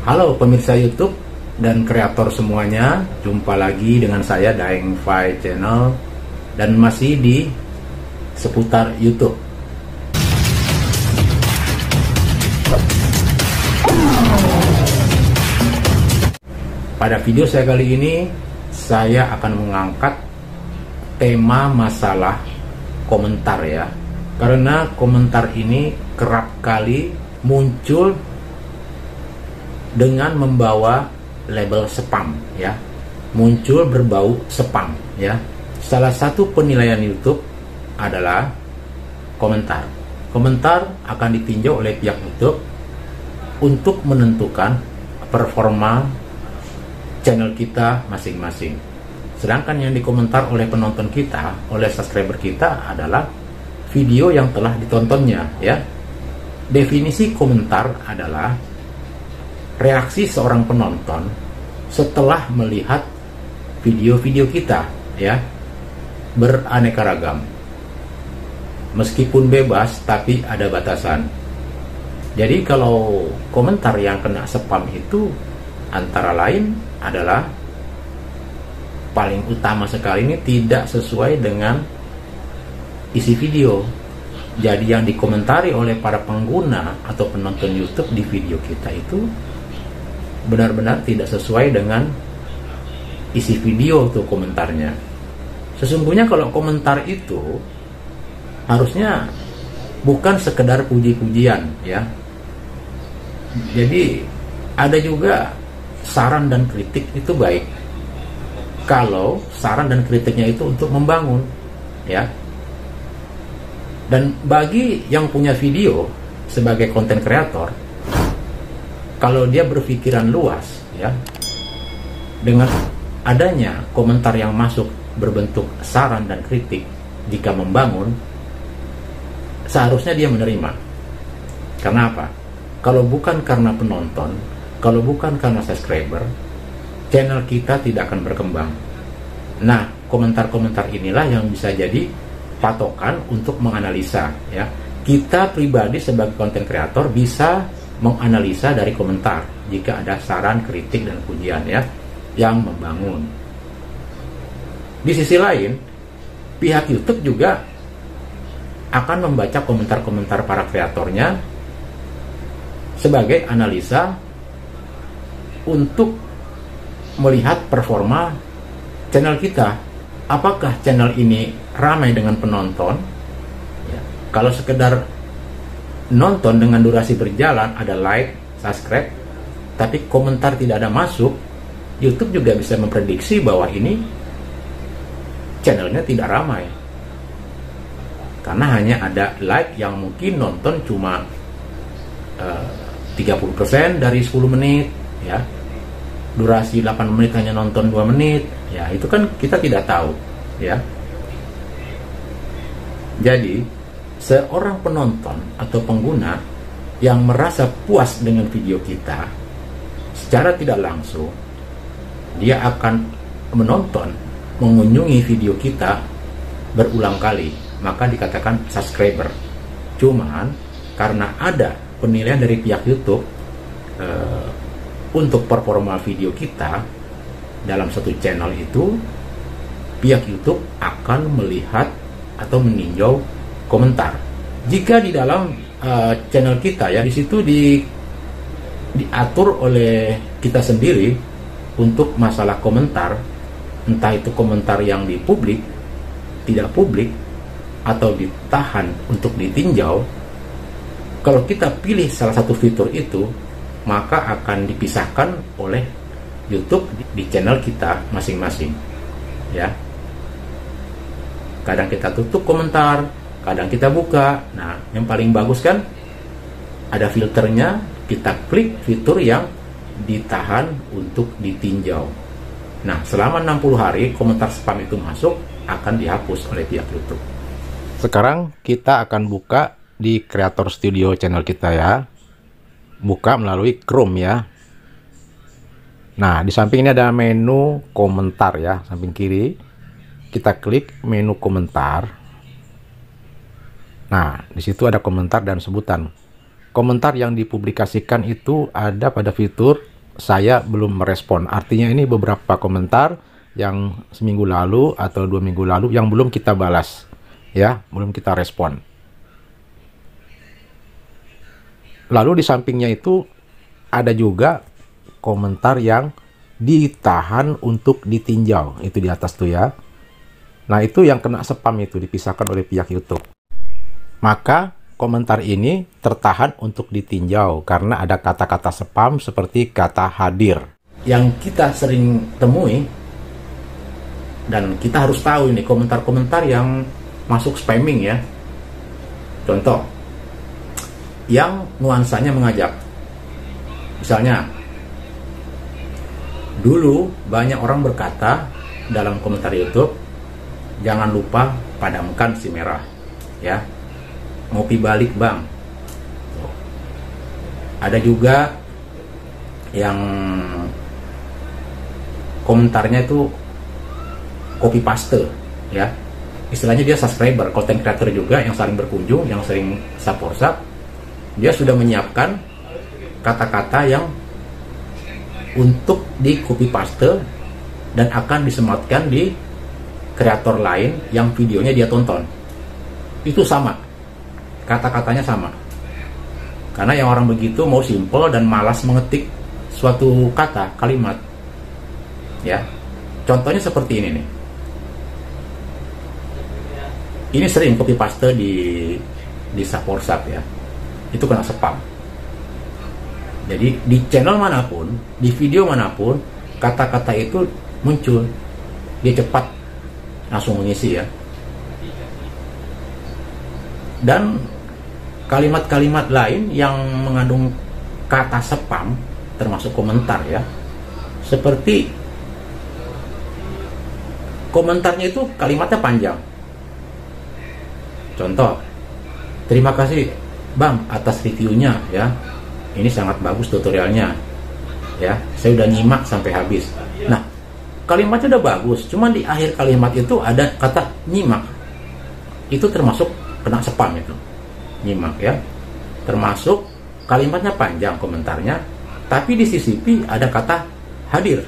Halo pemirsa YouTube dan kreator semuanya, jumpa lagi dengan saya Daeng Fai Channel dan masih di seputar YouTube. Pada video saya kali ini, saya akan mengangkat tema masalah komentar ya. Karena komentar ini kerap kali muncul dengan membawa label spam ya, muncul berbau spam ya. Salah satu penilaian YouTube adalah komentar. Komentar akan ditinjau oleh pihak YouTube untuk menentukan performa channel kita masing-masing. Sedangkan yang dikomentar oleh penonton kita, oleh subscriber kita adalah video yang telah ditontonnya ya. Definisi komentar adalah reaksi seorang penonton setelah melihat video-video kita ya, beraneka ragam, meskipun bebas tapi ada batasan. Jadi kalau komentar yang kena spam itu antara lain adalah paling utama sekali ini tidak sesuai dengan isi video. Jadi yang dikomentari oleh para pengguna atau penonton YouTube di video kita itu benar-benar tidak sesuai dengan isi video tuh komentarnya. Sesungguhnya kalau komentar itu harusnya bukan sekedar puji-pujian ya. Jadi ada juga saran dan kritik itu baik kalau saran dan kritiknya itu untuk membangun ya. Dan bagi yang punya video sebagai konten kreator, kalau dia berpikiran luas ya, dengan adanya komentar yang masuk berbentuk saran dan kritik jika membangun, seharusnya dia menerima. Karena apa? Kalau bukan karena penonton, kalau bukan karena subscriber, channel kita tidak akan berkembang. Nah, komentar-komentar inilah yang bisa jadi patokan untuk menganalisa ya. Kita pribadi sebagai konten kreator bisa menganalisa dari komentar jika ada saran, kritik, dan pujian ya yang membangun. Di sisi lain, pihak YouTube juga akan membaca komentar-komentar para kreatornya sebagai analisa untuk melihat performa channel kita. Apakah channel ini ramai dengan penonton ya. Kalau sekedar nonton dengan durasi berjalan, ada like, subscribe, tapi komentar tidak ada masuk, YouTube juga bisa memprediksi bahwa ini channelnya tidak ramai. Karena hanya ada like yang mungkin nonton cuma 30% dari 10 menit ya. Durasi 8 menit hanya nonton 2 menit. Ya, itu kan kita tidak tahu ya. Jadi seorang penonton atau pengguna yang merasa puas dengan video kita, secara tidak langsung dia akan menonton, mengunjungi video kita berulang kali, maka dikatakan subscriber. Cuman karena ada penilaian dari pihak YouTube untuk performa video kita dalam satu channel itu, pihak YouTube akan melihat atau meninjau komentar. Jika di dalam channel kita ya, di situ diatur oleh kita sendiri untuk masalah komentar, entah itu komentar yang dipublik, tidak publik, atau ditahan untuk ditinjau. Kalau kita pilih salah satu fitur itu, maka akan dipisahkan oleh YouTube di channel kita masing-masing ya. Kadang kita tutup komentar, kadang kita buka. Nah, yang paling bagus kan ada filternya, kita klik fitur yang ditahan untuk ditinjau. Nah, selama 60 hari komentar spam itu masuk akan dihapus oleh pihak YouTube. Sekarang kita akan buka di Creator Studio channel kita ya. Buka melalui Chrome ya. Nah, di samping ini ada menu komentar ya, samping kiri. Kita klik menu komentar. Nah, di situ ada komentar dan sebutan. Komentar yang dipublikasikan itu ada pada fitur saya belum merespon. Artinya ini beberapa komentar yang seminggu lalu atau 2 minggu lalu yang belum kita balas, ya, belum kita respon. Lalu di sampingnya itu ada juga komentar yang ditahan untuk ditinjau, itu di atas tuh ya. Nah, itu yang kena spam, itu dipisahkan oleh pihak YouTube. Maka komentar ini tertahan untuk ditinjau karena ada kata-kata spam seperti kata hadir. Yang kita sering temui, dan kita harus tahu ini komentar-komentar yang masuk spamming ya. Contoh, yang nuansanya mengajak. Misalnya, dulu banyak orang berkata dalam komentar YouTube, jangan lupa padamkan si merah, ya. Ngopi balik bang. Ada juga yang komentarnya itu copy paste, ya. Istilahnya dia subscriber, content creator juga yang saling berkunjung, yang sering support. Dia sudah menyiapkan kata-kata yang untuk di copy paste dan akan disematkan di kreator lain yang videonya dia tonton. Itu sama, kata-katanya sama. Karena yang orang begitu mau simple dan malas mengetik suatu kata, kalimat, ya. Contohnya seperti ini nih. Ini sering copy paste di WhatsApp ya. Itu kena spam. Jadi di channel manapun, di video manapun, kata-kata itu muncul. Dia cepat langsung mengisi ya. Dan kalimat-kalimat lain yang mengandung kata spam, termasuk komentar ya, seperti komentarnya itu kalimatnya panjang. Contoh, terima kasih bang atas reviewnya ya, ini sangat bagus tutorialnya ya, saya udah nyimak sampai habis. Nah, kalimatnya udah bagus, cuman di akhir kalimat itu ada kata nyimak. Itu termasuk kena spam itu, nyimak ya. Termasuk kalimatnya panjang komentarnya, tapi di CCP ada kata hadir.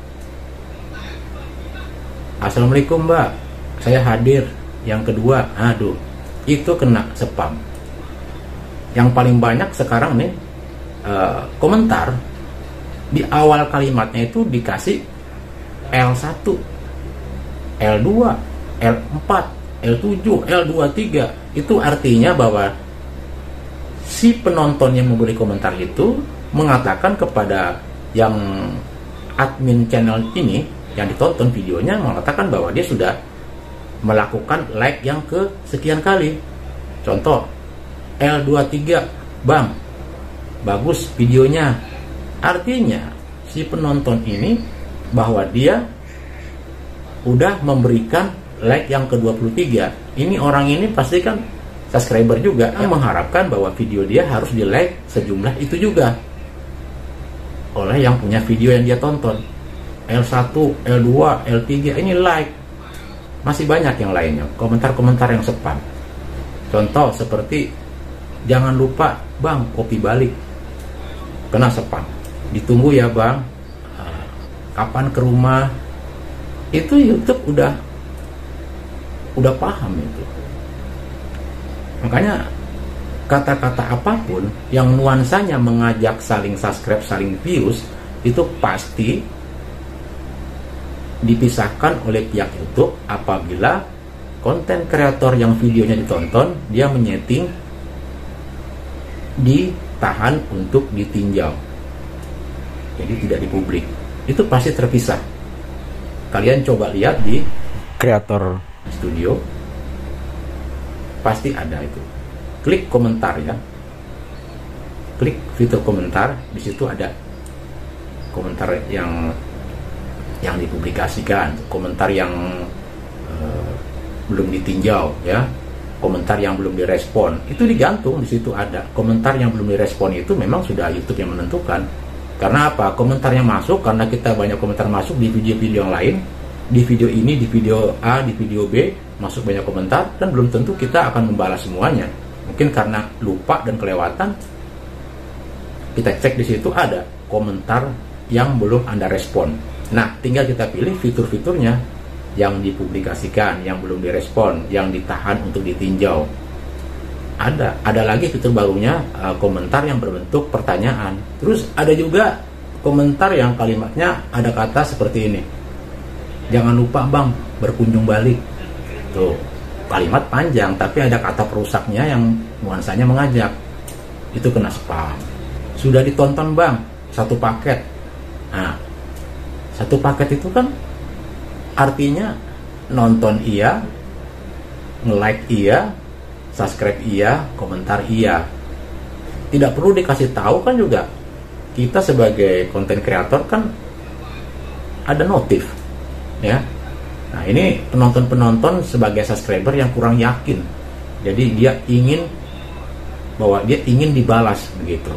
Assalamualaikum mbak, saya hadir. Yang kedua, aduh, itu kena spam. Yang paling banyak sekarang nih komentar di awal kalimatnya itu dikasih L1, L2, L4, L7, L23. Itu artinya bahwa si penonton yang memberi komentar itu mengatakan kepada yang admin channel ini yang ditonton videonya, mengatakan bahwa dia sudah melakukan like yang ke sekian kali. Contoh, L23 bang, bagus videonya. Artinya si penonton ini bahwa dia udah memberikan like yang ke-23. Ini orang ini pasti kan subscriber juga, yang mengharapkan bahwa video dia harus di like sejumlah itu juga oleh yang punya video yang dia tonton. L1, L2, L3 ini like. Masih banyak yang lainnya, komentar-komentar yang spam. Contoh seperti, jangan lupa bang kopi balik, kena spam. Ditunggu ya bang, kapan ke rumah. Itu YouTube udah paham itu. Makanya kata-kata apapun yang nuansanya mengajak saling subscribe, saling views, itu pasti dipisahkan oleh pihak YouTube apabila konten kreator yang videonya ditonton, dia menyeting ditahan untuk ditinjau, jadi tidak dipublik. Itu pasti terpisah. Kalian coba lihat di Creator Studio, pasti ada itu. Klik komentar ya, klik fitur komentar, di situ ada komentar yang dipublikasikan, komentar yang belum ditinjau ya, komentar yang belum direspon, itu digantung di situ ada. Komentar yang belum direspon itu memang sudah YouTube yang menentukan. Karena apa? Komentar yang masuk, karena kita banyak komentar masuk di video-video yang lain, di video ini, di video A, di video B, masuk banyak komentar, dan belum tentu kita akan membalas semuanya. Mungkin karena lupa dan kelewatan, kita cek di situ ada komentar yang belum Anda respon. Nah, tinggal kita pilih fitur-fiturnya yang dipublikasikan, yang belum direspon, yang ditahan untuk ditinjau. Ada lagi fitur barunya, komentar yang berbentuk pertanyaan. Terus ada juga komentar yang kalimatnya ada kata seperti ini, jangan lupa bang berkunjung balik. Tuh, kalimat panjang tapi ada kata perusaknya yang nuansanya mengajak. Itu kena spam. Sudah ditonton bang satu paket. Nah, satu paket itu kan artinya nonton iya, nge-like iya, subscribe iya, komentar iya. Tidak perlu dikasih tahu kan juga. Kita sebagai konten kreator kan ada notif, ya. Nah, ini penonton-penonton sebagai subscriber yang kurang yakin. Jadi dia ingin dibalas begitu.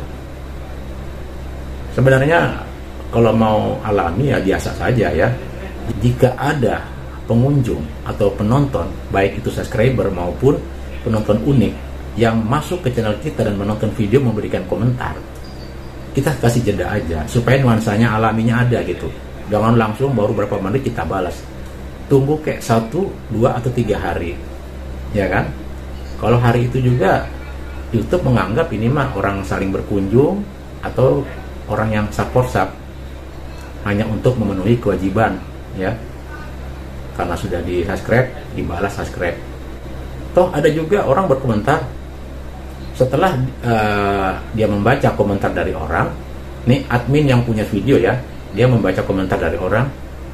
Sebenarnya kalau mau alami ya biasa saja ya. Jika ada pengunjung atau penonton, baik itu subscriber maupun penonton unik yang masuk ke channel kita dan menonton video memberikan komentar, kita kasih jeda aja supaya nuansanya alaminya ada gitu. Jangan langsung baru berapa menit kita balas. Tunggu kayak 1, 2, atau 3 hari, ya kan? Kalau hari itu juga YouTube menganggap ini mah orang saling berkunjung atau orang yang support hanya untuk memenuhi kewajiban, ya. Karena sudah di subscribe, dibalas subscribe. Toh ada juga orang berkomentar setelah dia membaca komentar dari orang. Nih admin yang punya video ya, dia membaca komentar dari orang.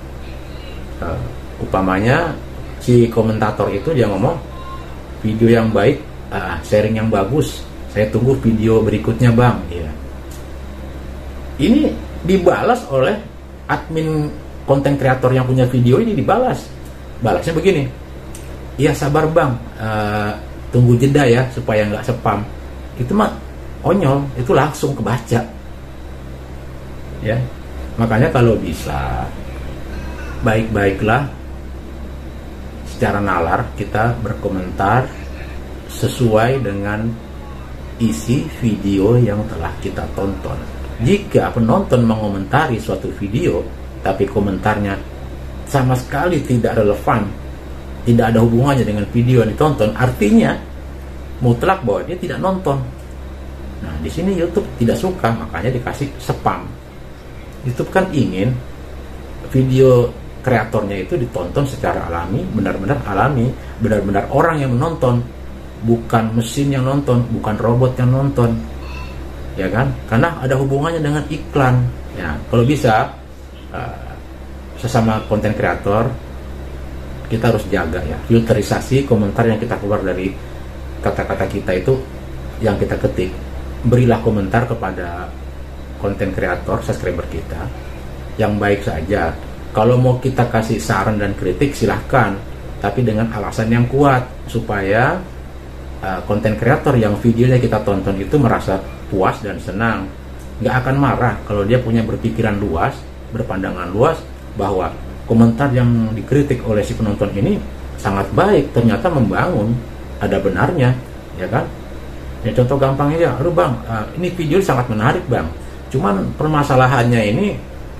Upamanya si komentator itu dia ngomong video yang baik, sharing yang bagus, saya tunggu video berikutnya bang, ya. Ini dibalas oleh admin konten kreator yang punya video ini, balasnya begini, ya sabar bang, tunggu jeda ya supaya nggak spam. Itu mah onyol, itu langsung kebaca, ya. Makanya kalau bisa baik-baiklah secara nalar kita berkomentar sesuai dengan isi video yang telah kita tonton. Jika penonton mengomentari suatu video tapi komentarnya sama sekali tidak relevan, tidak ada hubungannya dengan video yang ditonton, artinya mutlak bahwa dia tidak nonton. Nah, di sini YouTube tidak suka, makanya dikasih spam. YouTube kan ingin video kreatornya itu ditonton secara alami, benar-benar alami, benar-benar orang yang menonton, bukan mesin yang nonton, bukan robot yang nonton, ya kan? Karena ada hubungannya dengan iklan. Ya, kalau bisa sesama konten kreator kita harus jaga ya filterisasi komentar yang kita keluar dari kata-kata kita itu yang kita ketik. Berilah komentar kepada konten kreator subscriber kita yang baik saja. Kalau mau kita kasih saran dan kritik silahkan, tapi dengan alasan yang kuat supaya konten kreator yang videonya kita tonton itu merasa puas dan senang. Nggak akan marah kalau dia punya berpikiran luas, berpandangan luas bahwa komentar yang dikritik oleh si penonton ini sangat baik, ternyata membangun, ada benarnya, ya kan? Ya, contoh gampangnya ya, aduh bang, ini video sangat menarik bang, cuman permasalahannya ini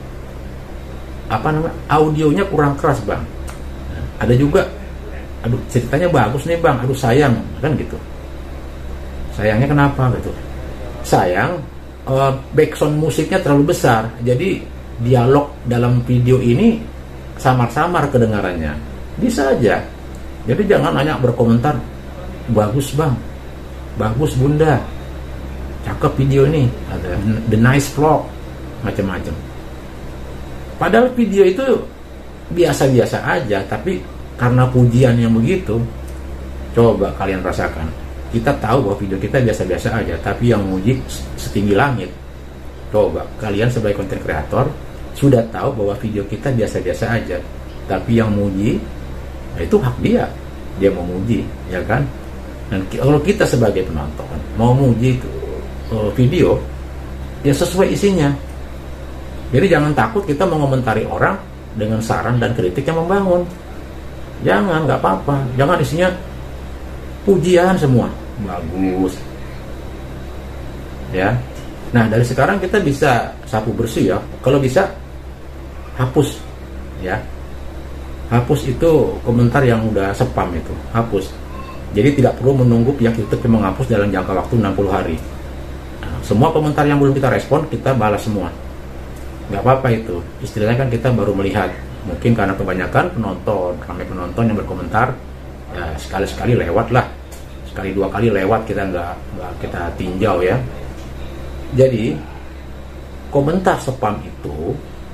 audionya kurang keras bang. Ada juga, aduh ceritanya bagus nih bang, aduh sayang, kan gitu. Sayangnya kenapa gitu? Sayang, background musiknya terlalu besar, jadi dialog dalam video ini samar-samar kedengarannya. Bisa aja. Jadi jangan hanya berkomentar, bagus bang, bagus bunda, cakep video ini, ada the nice vlog, macam-macam. Padahal video itu biasa-biasa aja, tapi karena pujian yang begitu, coba kalian rasakan. Kita tahu bahwa video kita biasa-biasa aja, tapi yang muji setinggi langit. Coba kalian sebagai konten kreator sudah tahu bahwa video kita biasa-biasa aja, tapi yang muji, nah itu hak dia mau muji, ya kan? Dan kalau kita sebagai penonton mau muji video, ya sesuai isinya. Jadi jangan takut kita mengomentari orang dengan saran dan kritik yang membangun. Jangan, nggak apa-apa. Jangan isinya pujian semua, bagus, ya. Nah, dari sekarang kita bisa sapu bersih ya. Kalau bisa hapus ya. Hapus itu komentar yang udah spam itu, hapus. Jadi tidak perlu menunggu pihak YouTube yang menghapus dalam jangka waktu 60 hari. Nah, semua komentar yang belum kita respon, kita balas semua. Nggak apa-apa itu. Istilahnya kan kita baru melihat. Mungkin karena kebanyakan ramai penonton yang berkomentar, ya sekali-sekali lewat lah. Sekali dua kali lewat kita nggak kita tinjau ya. Jadi komentar spam itu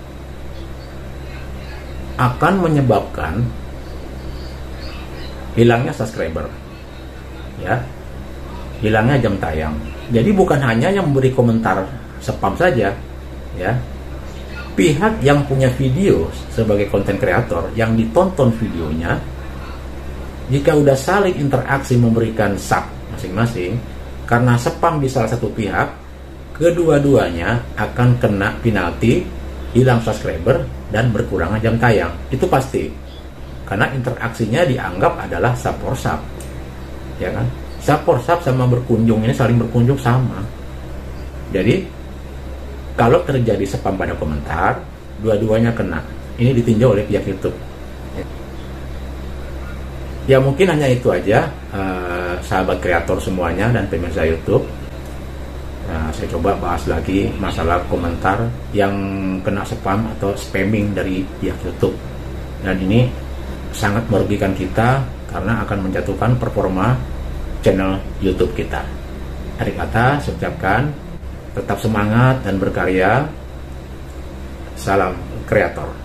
akan menyebabkan hilangnya subscriber ya, hilangnya jam tayang. Jadi bukan hanya yang memberi komentar spam saja ya, pihak yang punya video sebagai konten kreator yang ditonton videonya, jika udah saling interaksi memberikan sub masing-masing karena spam di salah satu pihak, kedua-duanya akan kena penalti, hilang subscriber dan berkurangnya jam tayang. Itu pasti, karena interaksinya dianggap adalah sub for sub ya kan. Sub for sub sama berkunjung ini saling berkunjung sama. Jadi kalau terjadi spam pada komentar, dua-duanya kena. Ini ditinjau oleh pihak YouTube ya. Mungkin hanya itu aja, sahabat kreator semuanya dan pemirsa YouTube. Nah, saya coba bahas lagi masalah komentar yang kena spam atau spamming dari pihak YouTube. Dan ini sangat merugikan kita karena akan menjatuhkan performa channel YouTube kita. Akhir kata, saya ucapkan tetap semangat dan berkarya. Salam kreator.